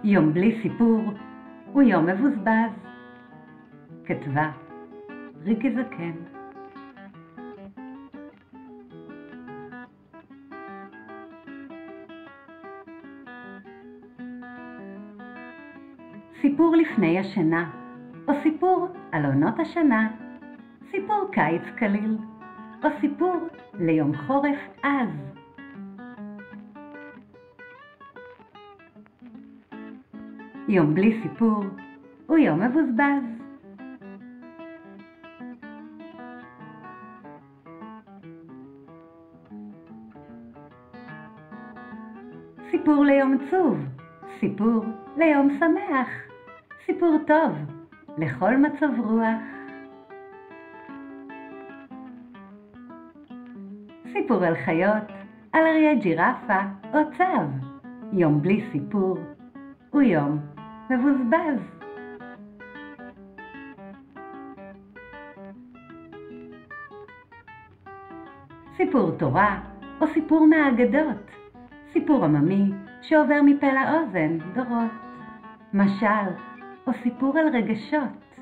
יום בלי סיפור הוא יום מבוזבז. כתבה ריקי זקן. סיפור לפני השינה, או סיפור על עונות השנה, סיפור קיץ קליל, או סיפור ליום חורף עז. יום בלי סיפור הוא יום מבוזבז. סיפור ליום עצוב, סיפור ליום שמח, סיפור טוב לכל מצב רוח. סיפור על חיות, על אריה, ג'ירפה או צב. יום בלי סיפור הוא יום מבוזבז. סיפור תורה או סיפור מהאגדות, סיפור עממי שעובר מפה לאוזן דורות. משל או סיפור על רגשות.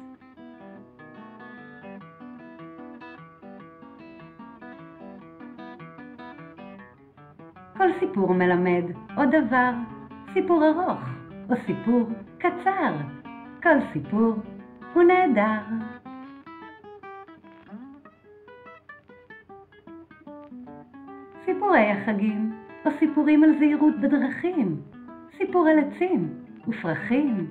כל סיפור מלמד עוד דבר, סיפור ארוך או סיפור קצר. כל סיפור הוא נהדר. סיפורי החגים או סיפורים על זהירות בדרכים, סיפור על עצים ופרחים.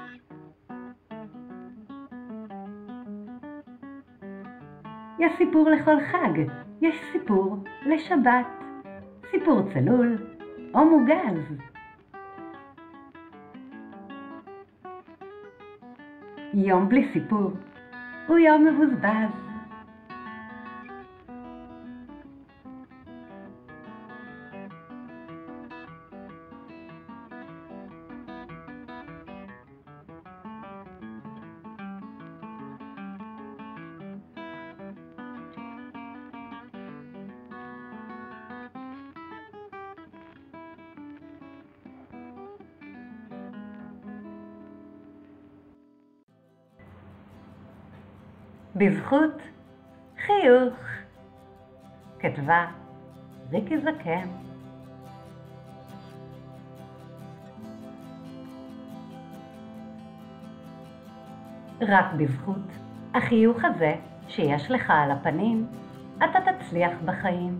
יש סיפור לכל חג, יש סיפור לשבת, סיפור צלול או מוגז. יום בלי סיפור הוא יום מבוזבז. בזכות חיוך. כתבה ריקי זקן. רק בזכות החיוך הזה שיש לך על הפנים, אתה תצליח בחיים.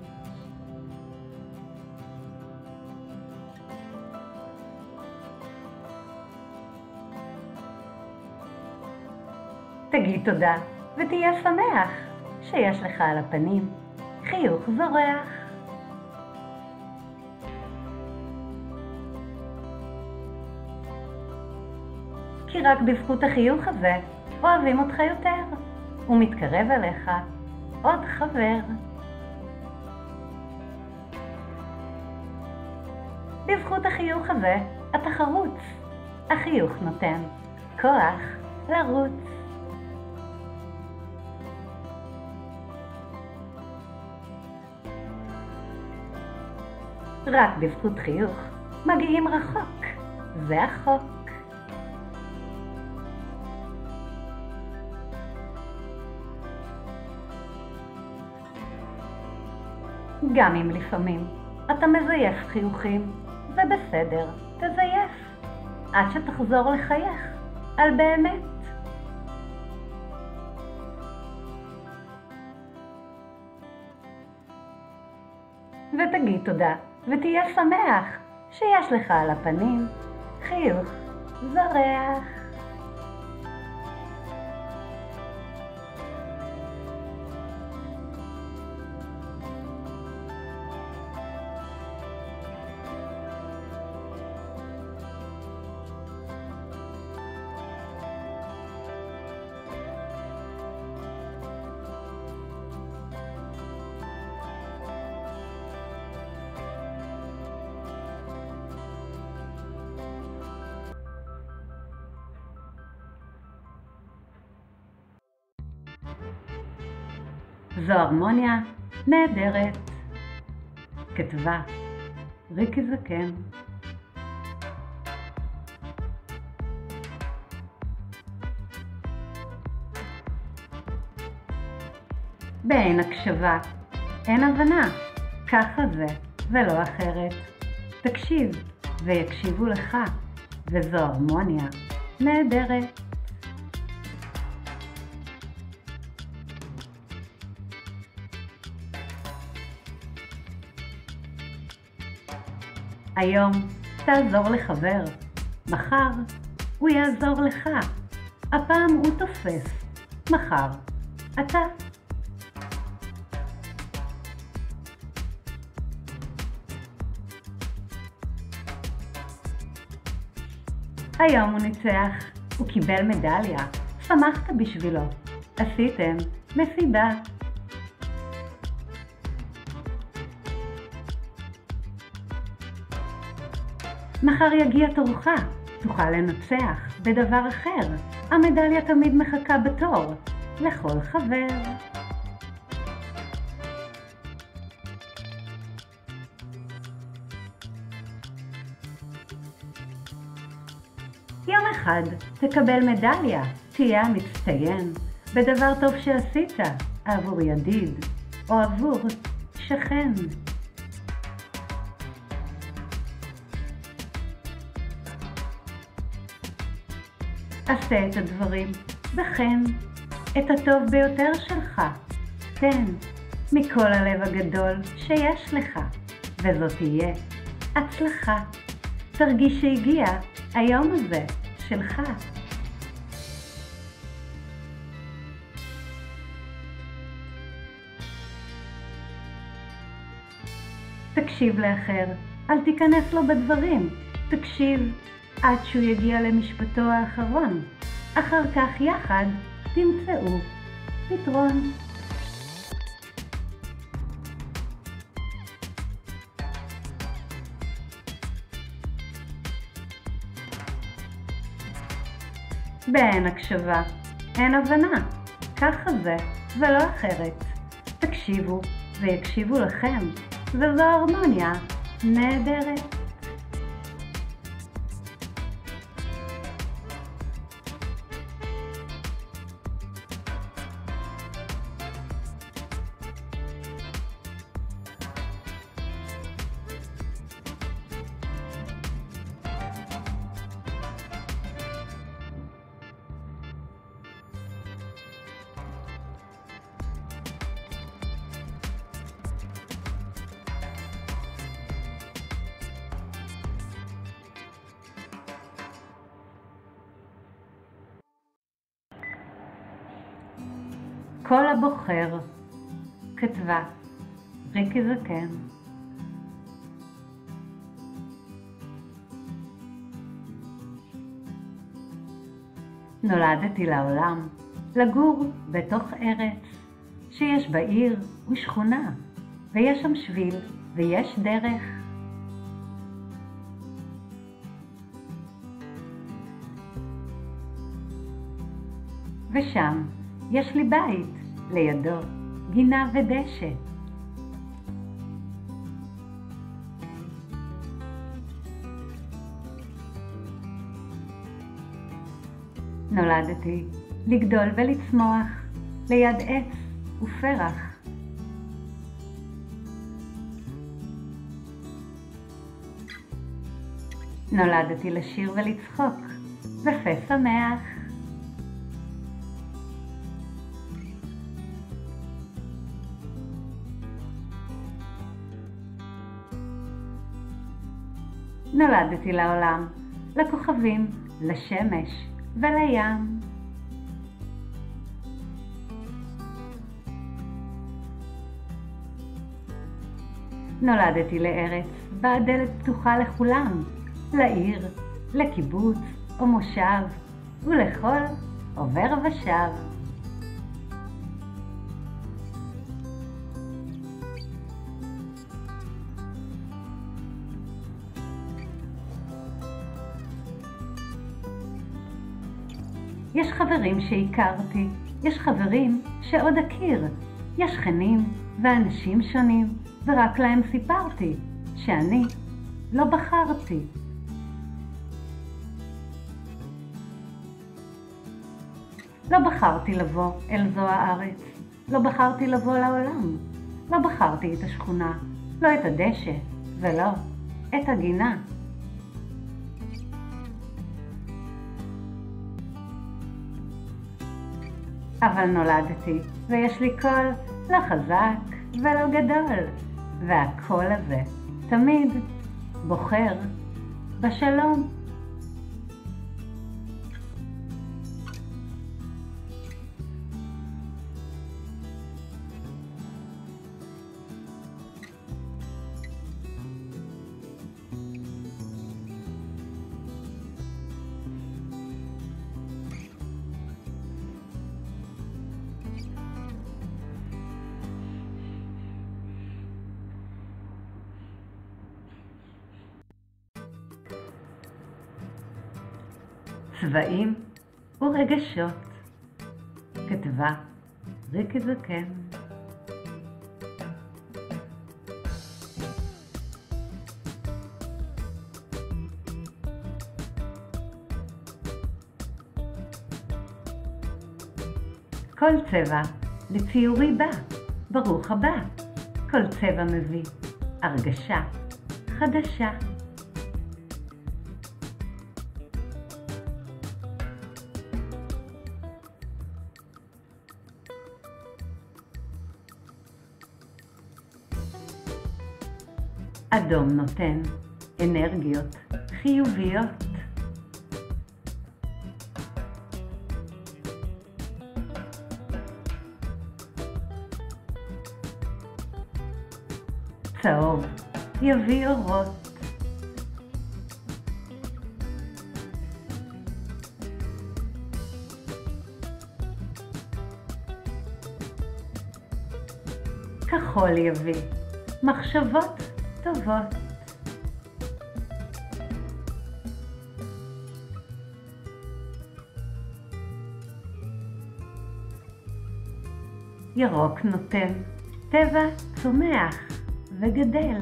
תגיד תודה ותהיה שמח שיש לך על הפנים חיוך זורח. כי רק בזכות החיוך הזה אוהבים אותך יותר, ומתקרב אליך עוד חבר. בזכות החיוך הזה אתה חרוץ, החיוך נותן כוח לרוץ. רק בזכות חיוך מגיעים רחוק, זה החוק. גם אם לפעמים אתה מזייף חיוכים, זה בסדר, תזייף, עד שתחזור לחייך על באמת. ותגיד תודה ותהיה שמח שיש לך על הפנים חיוך זורח. זו הרמוניה נהדרת. כתבה ריקי זקן. באין הקשבה, אין הבנה, ככה זה ולא אחרת. תקשיב ויקשיבו לך, וזו הרמוניה נהדרת. היום תעזור לחבר, מחר הוא יעזור לך. הפעם הוא תופס, מחר אתה. היום הוא ניצח, הוא קיבל מדליה, שמחת בשבילו, עשיתם מסיבה. מחר יגיע תורך, תוכל לנצח בדבר אחר, המדליה תמיד מחכה בתור, לכל חבר. יום אחד תקבל מדליה, תהיה המצטיין בדבר טוב שעשית עבור ידיד או עבור שכן. עשה את הדברים, וכן, את הטוב ביותר שלך. תן, מכל הלב הגדול שיש לך, וזאת תהיה הצלחה. תרגיש שהגיע היום הזה שלך. תקשיב לאחר, אל תיכנס לו בדברים. תקשיב עד שהוא יגיע למשפטו האחרון. אחר כך יחד תמצאו פתרון. באין הקשבה, אין הבנה. ככה זה ולא אחרת. תקשיבו ויקשיבו לכם, וזו הרמוניה נהדרת. כל הבוחר, כתבה ריקי זקן. נולדתי לעולם, לגור בתוך ארץ, שיש בה עיר ושכונה, ויש שם שביל ויש דרך. ושם יש לי בית, לידו גינה ודשא. נולדתי לגדול ולצמוח ליד עץ ופרח. נולדתי לשיר ולצחוק בפה שמח. נולדתי לעולם, לכוכבים, לשמש ולים. נולדתי לארץ בה הדלת פתוחה לכולם, לעיר, לקיבוץ או מושב, ולכל עובר ושב. יש חברים שהכרתי, יש חברים שעוד אכיר, יש שכנים ואנשים שונים, ורק להם סיפרתי שאני לא בחרתי. לא בחרתי לבוא אל זו הארץ, לא בחרתי לבוא לעולם. לא בחרתי את השכונה, לא את הדשא, ולא את הגינה. אבל נולדתי, ויש לי קול לא חזק ולא גדול, והקול הזה תמיד בוחר בשלום. צבעים ורגשות, כתבה ריקי זקן. כל צבע לציורי בא, ברוך הבא. כל צבע מביא הרגשה חדשה. אדום נותן אנרגיות חיוביות. צהוב יביא אורות. כחול יביא מחשבות טובות. ירוק נותן טבע צומח וגדל.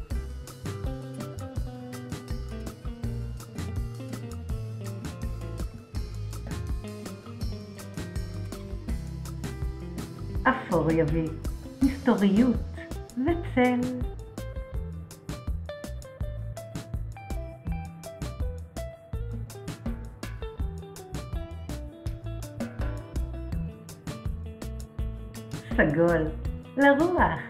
אפור יביא מסתוריות וצל. סגול לרוח.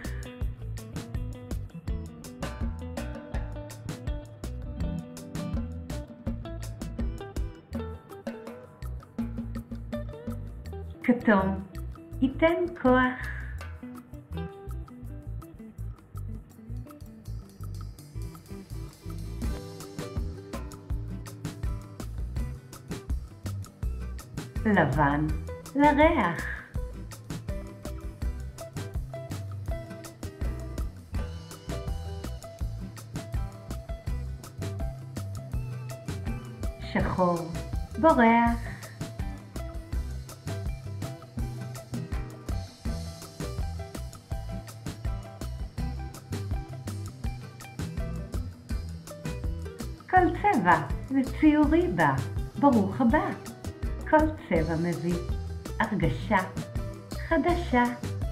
כתום ייתן כוח. לבן לריח. שחור בורח. כל צבע וציורי בה, ברוך הבא. כל צבע מביא הרגשה חדשה.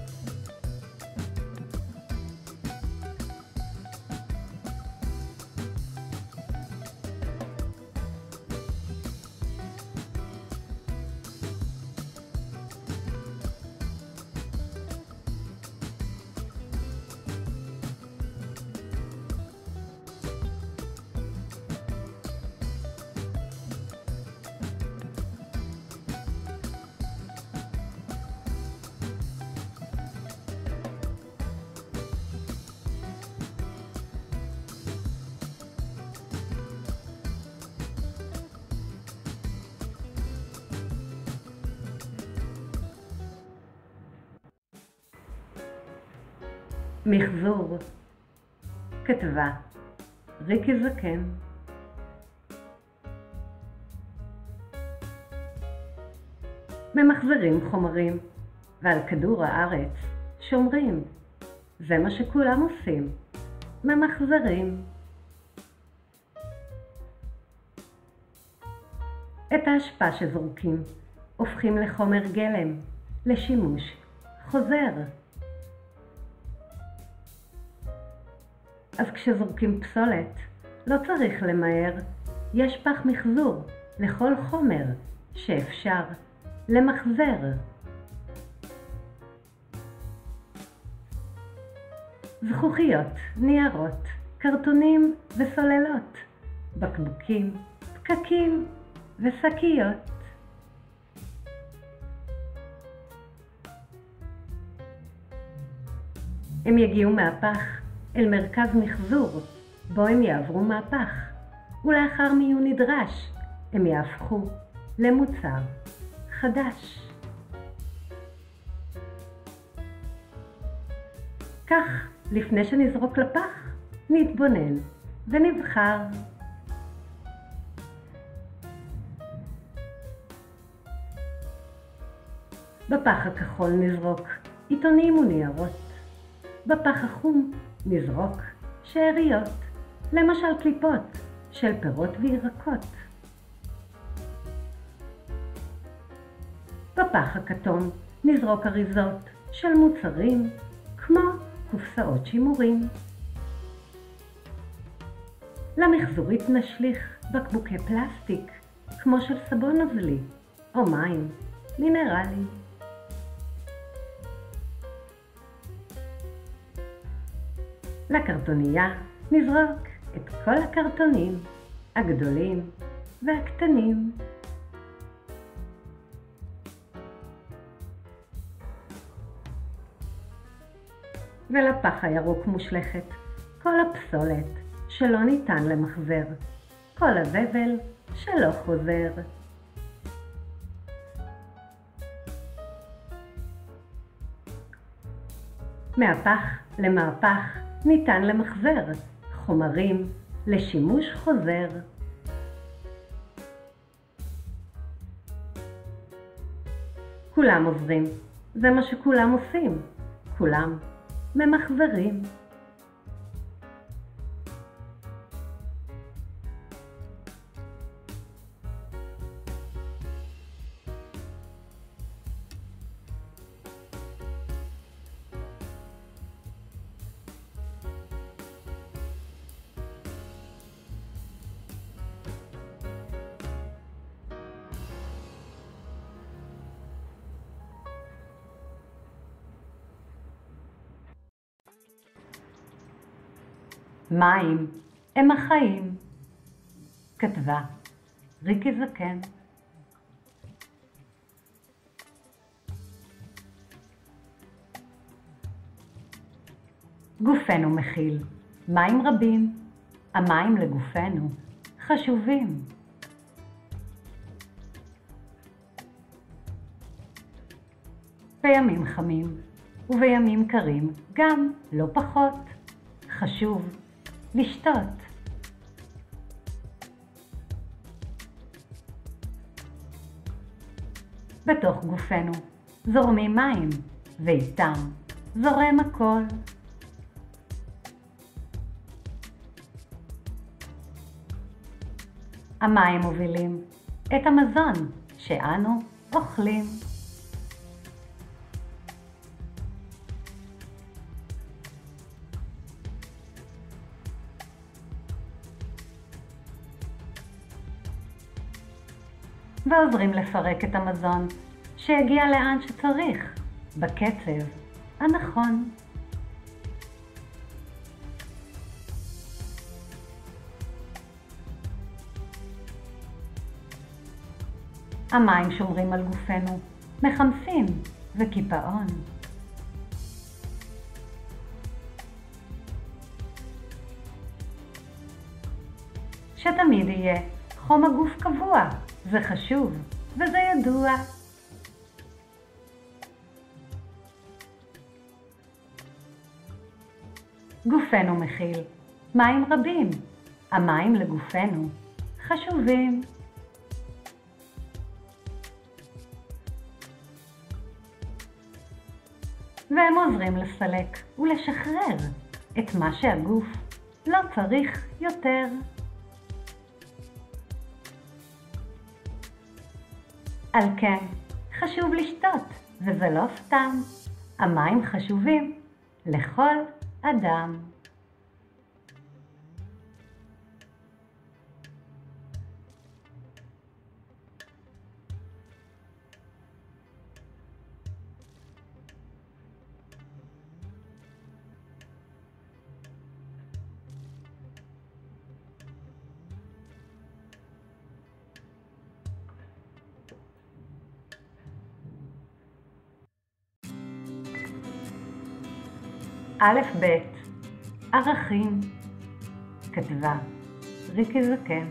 מחזור, כתבה ריקי זקן. ממחזרים חומרים, ועל כדור הארץ שומרים. זה מה שכולם עושים, ממחזרים. את האשפה שזורקים הופכים לחומר גלם, לשימוש חוזר. אז כשזורקים פסולת, לא צריך למהר, יש פח מחזור לכל חומר שאפשר למחזר. זכוכיות, ניירות, קרטונים וסוללות, בקבוקים, פקקים ושקיות. הם יגיעו מהפח אל מרכז מחזור, בו הם יעברו מהפך, ולאחר מיון נדרש, הם יהפכו למוצר חדש. כך, לפני שנזרוק לפח, נתבונן ונבחר. בפח הכחול נזרוק עיתונים וניירות. בפח החום נזרוק שאריות, למשל קליפות של פירות וירקות. בפח הכתום נזרוק אריזות של מוצרים כמו קופסאות שימורים. למחזורית נשליך בקבוקי פלסטיק כמו של סבון נוזלי או מים מינרלי. לקרטונייה נזרוק את כל הקרטונים, הגדולים והקטנים. ולפח הירוק מושלכת כל הפסולת שלא ניתן למחזר, כל הזבל שלא חוזר. מהפח למהפך ניתן למחזר חומרים לשימוש חוזר. כולם עוזרים, זה מה שכולם עושים, כולם ממחזרים. מים הם החיים. כתבה ריקי זקן. גופנו מכיל מים רבים. המים לגופנו חשובים. בימים חמים ובימים קרים גם לא פחות חשוב לשתות. בתוך גופנו זורמים מים, ואיתם זורם הכל. המים מובילים את המזון שאנו אוכלים. ועוזרים לפרק את המזון שהגיע לאן שצריך, בקצב הנכון. המים שומרים על גופנו, מחמסים וקיפאון. שתמיד יהיה חום הגוף קבוע, זה חשוב וזה ידוע. גופנו מכיל מים רבים. המים לגופנו חשובים. והם עוזרים לסלק ולשחרר את מה שהגוף לא צריך יותר. על כן, חשוב לשתות, וזה לא סתם. המים חשובים לכל אדם. א' ב' ערכים. כתבה ריקי זקן.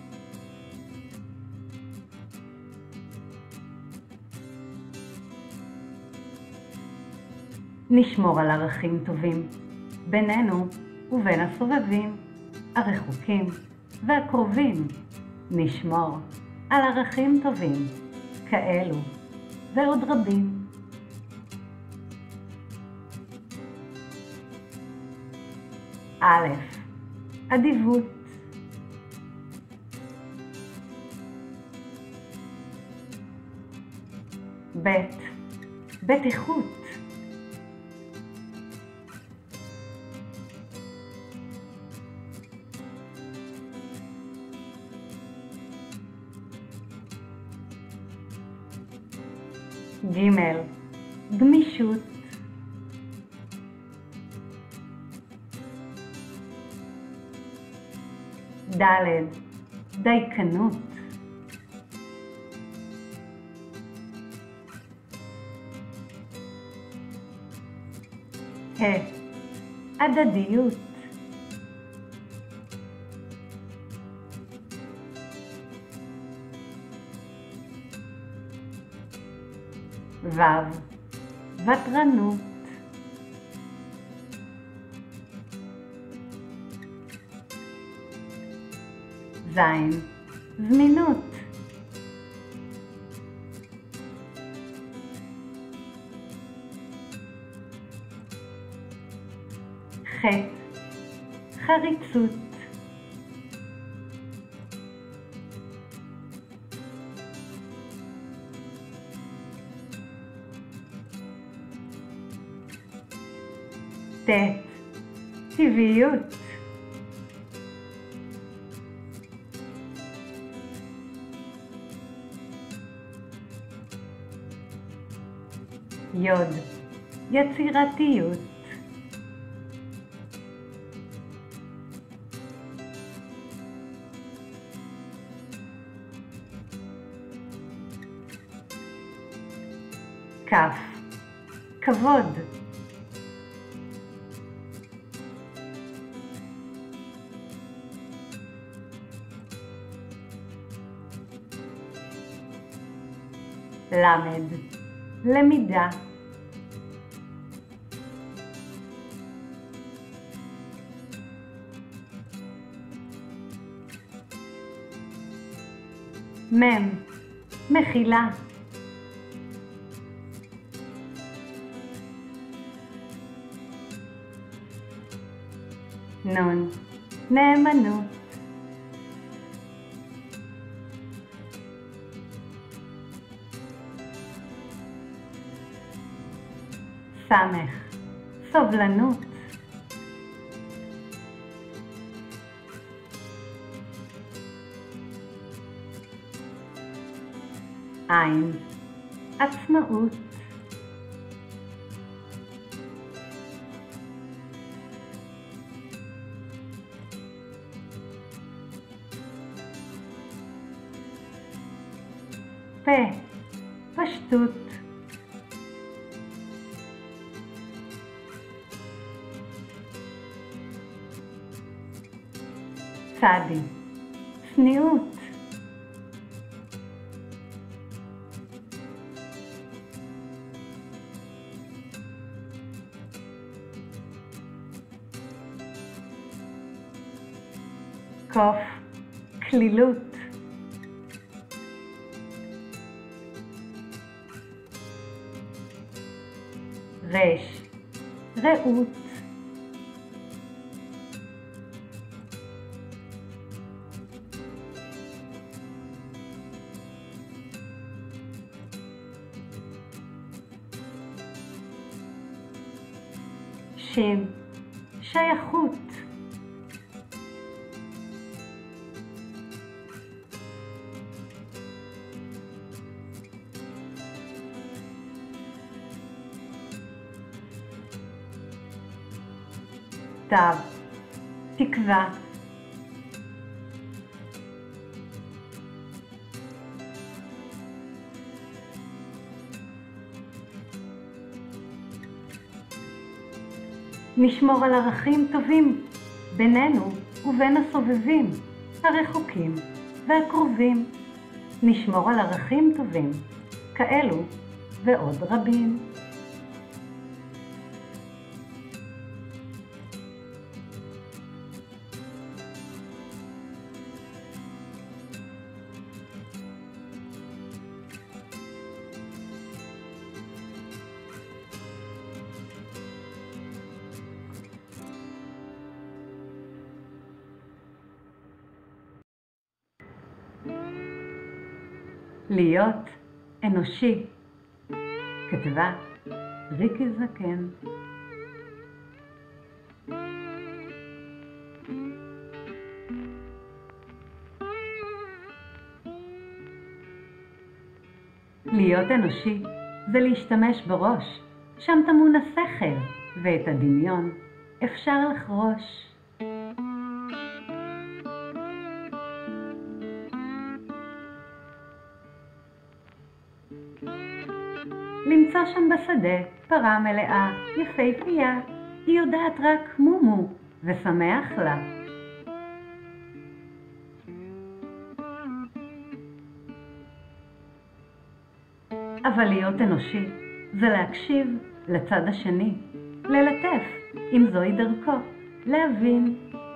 נשמור על ערכים טובים בינינו ובין הסובבים, הרחוקים והקרובים. נשמור על ערכים טובים כאלו ועוד רבים. א', אדיבות. ב', בטיחות. ג', גמישות. ד', דייקנות. ה', הדדיות. ו', ותרנות. ז', זמינות. ח', חריצות. ט', טבעיות. י', יצירתיות. כ', כבוד. ל', למידה. מ', מחילה. נ', נאמנות. ס', סובלנות. ע', עצמאות. פ', פשטות. צ', צניעות. ק', כלילות. ר', רעות. שין, שייכות. תו, תקווה. נשמור על ערכים טובים בינינו ובין הסובבים, הרחוקים והקרובים. נשמור על ערכים טובים, כאלו ועוד רבים. להיות אנושי. כתבה ריקי זקן. להיות אנושי זה להשתמש בראש, שם טמון השכל, ואת הדמיון אפשר לחרוש. למצוא שם בשדה פרה מלאה, יפהפייה, היא יודעת רק מומו ושמח לה. אבל להיות אנושי זה להקשיב לצד השני, ללטף אם זוהי דרכו, להבין.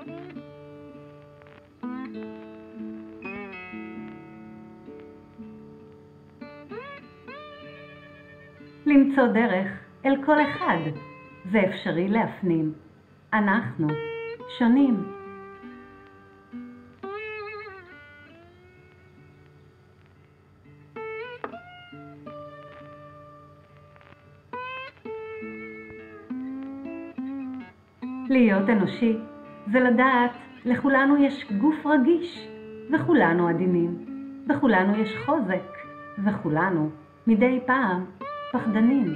למצוא דרך אל כל אחד, זה אפשרי להפנים. אנחנו שונים. להיות אנושי זה לדעת לכולנו יש גוף רגיש, וכולנו עדינים, וכולנו יש חוזק, וכולנו מדי פעם פחדנים.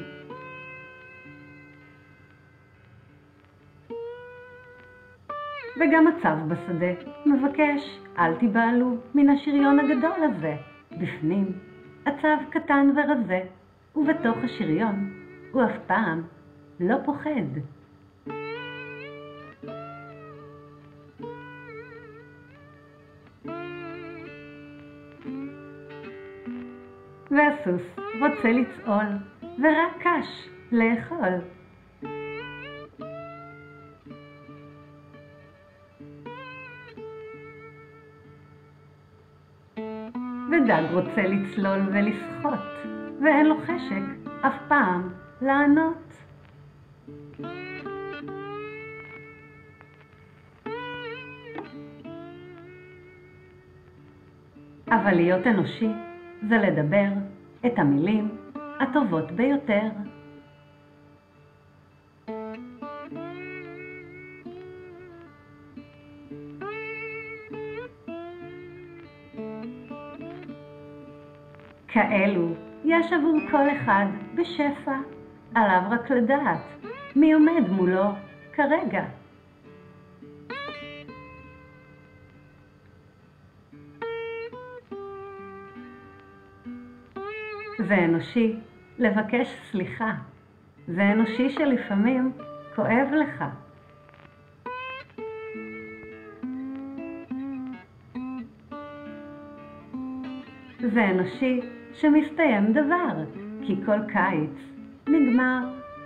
וגם הצב בשדה מבקש, אל תיבהלו מן השריון הגדול הזה. בפנים הצב קטן ורזה, ובתוך השריון הוא אף פעם לא פוחד. והסוס רוצה לצעול, ורק קש לאכול. ודג רוצה לצלול ולשחות, ואין לו חשק אף פעם לענות. אבל להיות אנושי זה לדבר את המילים הטובות ביותר. כאלו יש עבור כל אחד בשפע, עליו רק לדעת מי עומד מולו כרגע. זה אנושי לבקש סליחה, זה אנושי שלפעמים כואב לך. זה אנושי שמסתיים דבר, כי כל קיץ נגמר.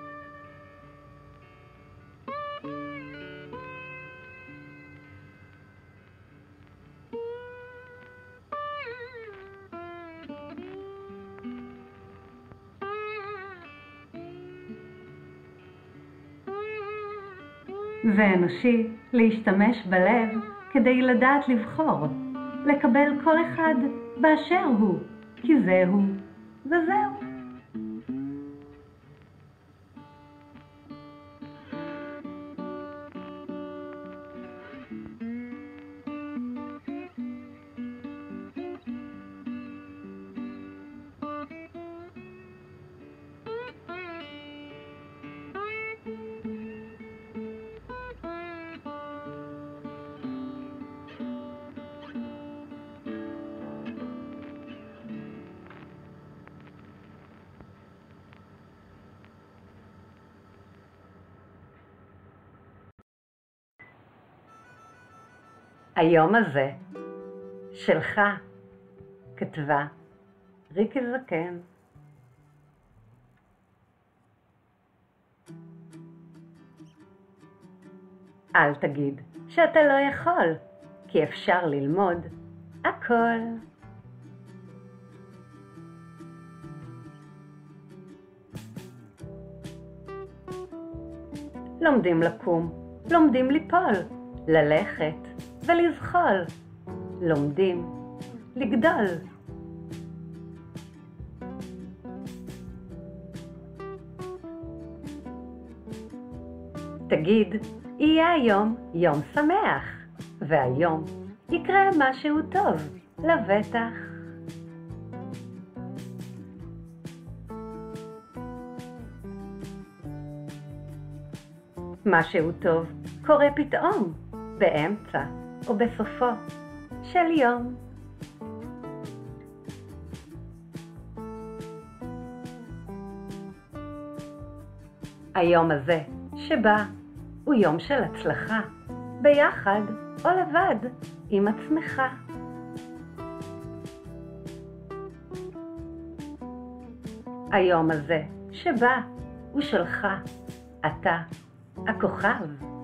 זה אנושי להשתמש בלב כדי לדעת לבחור, לקבל כל אחד באשר הוא, כי זהו וזהו. היום הזה שלך, כתבה ריקי זקן. אל תגיד שאתה לא יכול, כי אפשר ללמוד הכל. לומדים לקום, לומדים ליפול, ללכת ולזחול. לומדים לגדול. תגיד, יהיה היום יום שמח, והיום יקרה משהו טוב, לבטח. משהו טוב קורה פתאום, באמצע או בסופו של יום. היום הזה שבא הוא יום של הצלחה, ביחד או לבד עם עצמך. היום הזה שבא הוא שלך, אתה הכוכב.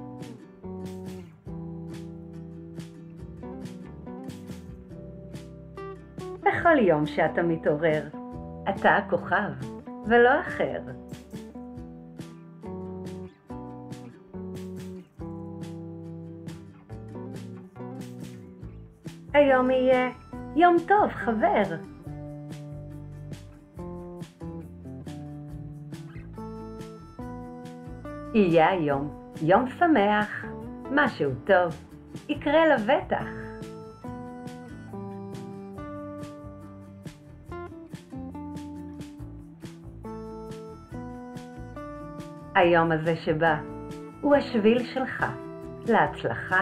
בכל יום שאתה מתעורר, אתה הכוכב ולא אחר. היום יהיה יום טוב, חבר. יהיה היום יום שמח, משהו טוב יקרה לבטח. היום הזה שבא הוא השביל שלך להצלחה.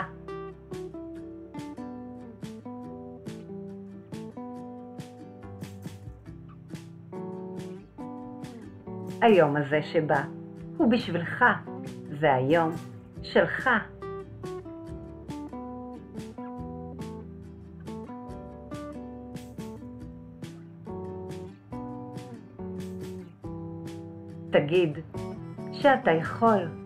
היום הזה שבא הוא בשבילך, זה היום שלך. תגיד שאתה יכול.